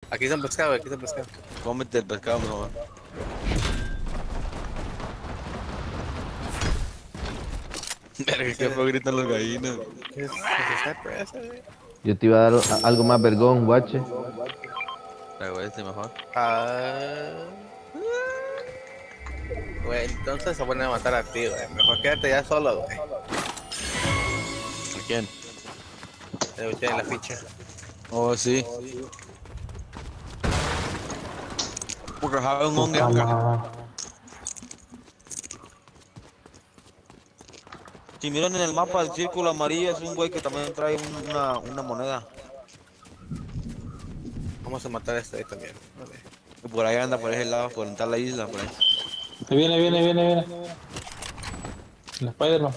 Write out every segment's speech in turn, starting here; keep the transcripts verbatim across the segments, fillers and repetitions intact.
Aquí está el pescado, aquí está el pescado. Cómete el pescado, bro. Verga, qué fue gritan los gallinas. ¿Qué es? ¿Qué es sniper ese, güey? Yo te iba a dar a- algo más vergón, guache. Traigo este mejor. Ah. Güey, entonces se ponen a matar a ti, güey. Mejor quédate ya solo, güey. ¿A quién? Te escuché en la ficha. Oh, sí. Porque jaba un hongue. Puta Si miran en el mapa, el círculo amarillo es un güey que también trae un- una, una moneda. Vamos a matar a este ahí también. Vale. Y por ahí anda, por ese lado, por entrar la isla, por ahí. madre. Viene, viene, viene, viene. El Spider-Man.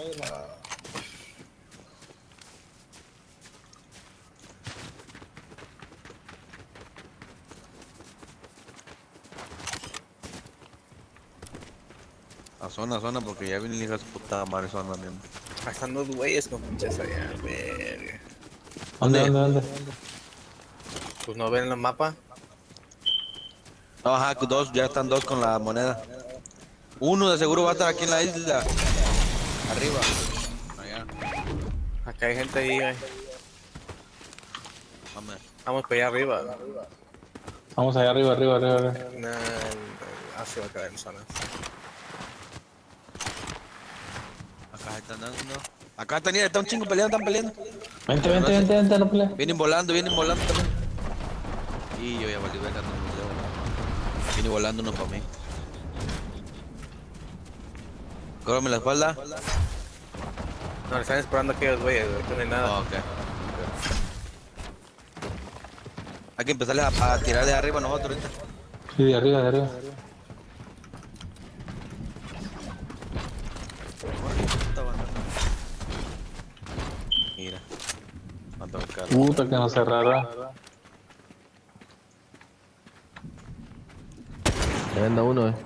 A zona, a zona, porque ya viene el hijo de su puta madre zona también. Ah, están dos güeyes con pinches allá, verga. ¿Dónde, ¿Dónde? dónde, dónde? Pues no ven el mapa. No, ajá, dos, ya están dos con la moneda. Uno de seguro va a estar aquí en la isla. Arriba. Allá. Acá hay gente ahí, güey. Vamos. Vamos para allá arriba. Vamos allá arriba, arriba, arriba, arriba. Nah, así va a quedar en zonas. Acá están dando. Acá están, está un chingo peleando, están peleando. Vente, vente, vente, vente, no pelees. Vienen volando, vienen volando también. Y yo ya valí verga, no me leo. Viene volando uno para mí. Cóbrame la espalda. No, le están esperando a aquellos güeyes, güey. Que no hay nada. Oh, ok. Hay que empezarles a, a tirar de arriba nosotros ahorita. Sí, de arriba, de arriba. Mira. Mata el carro. Puta que nos cerrará. Ahí anda uno, eh.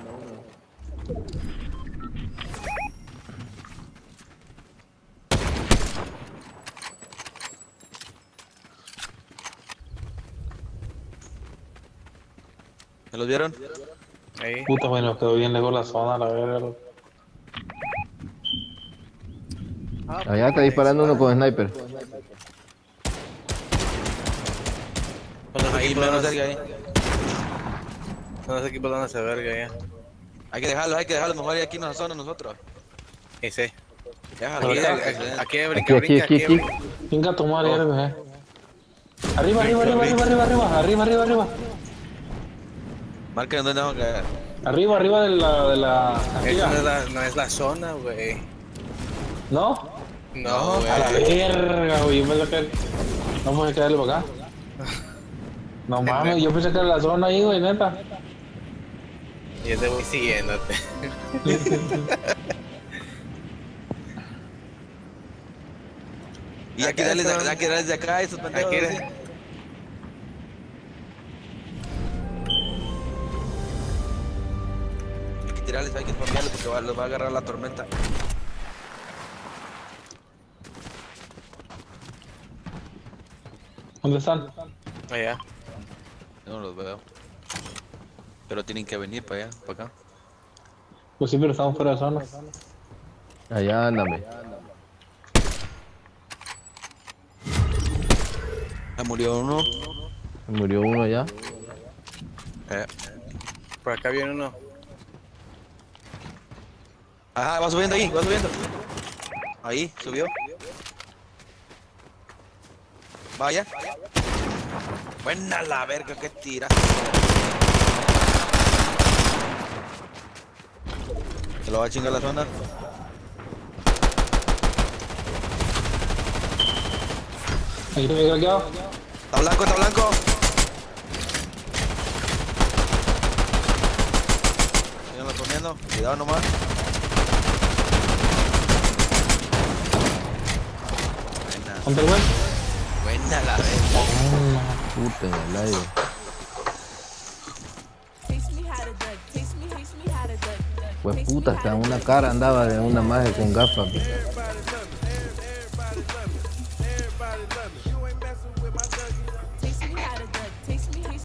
¿Me los vieron? Ahí. Puta, bueno, nos quedó bien lejos la zona, la verga. loco. Ah, Allá está disparando uno con sniper. Con los Ahí, equipos menos van a- cerca ahí. con los equipos van a hacer verga ya. Hay que dejarlo, hay que dejarlo. Mejor aquí en la zona nosotros. Y sí. Déjalo. Aquí, déjalo, aquí, excelente. aquí, Aquí, brinca, aquí, brinca, aquí, aquí. aquí. Venga, tu madre, Oh. eh. Arriba, arriba, arriba, arriba, arriba, arriba, arriba, arriba, arriba. Marca dónde tenemos que caer. Arriba, arriba de la, de la Esa no cantina. es la, no es la zona, güey. ¿No? No, A la güey. verga, güey, yo pensé que... No puede quedarle para acá. No mames, yo pensé que era la zona ahí, güey, neta. Y yo te voy siguiéndote. Y hay que Acá darles de, están. hay que darles de acá esos pendejos. Aquí, ¿sí? Hay que tirarles, hay que spamearles porque va- los va a agarrar la tormenta. ¿Dónde están? Allá. Yo no los veo. Pero tienen que venir para allá, para acá. Pues sí, pero estamos fuera de zona. Allá ándame. Ya murió uno. Murió uno allá. Eh. Por acá viene uno. Ajá, va subiendo ahí, va subiendo. Ahí, subió. Vaya. Buena la verga que tira. Se lo va a chingar la zona. Aquí te me he craqueado. Está blanco, está blanco. Síganlo comiendo. Cuidado nomás. Buena. ¿Dónde el güey? Buena la verga. Puta en el aire. Teach me how to duck. Teach me, teach me how to duck. Pues puta, hasta una cara andaba de una magia con gafas.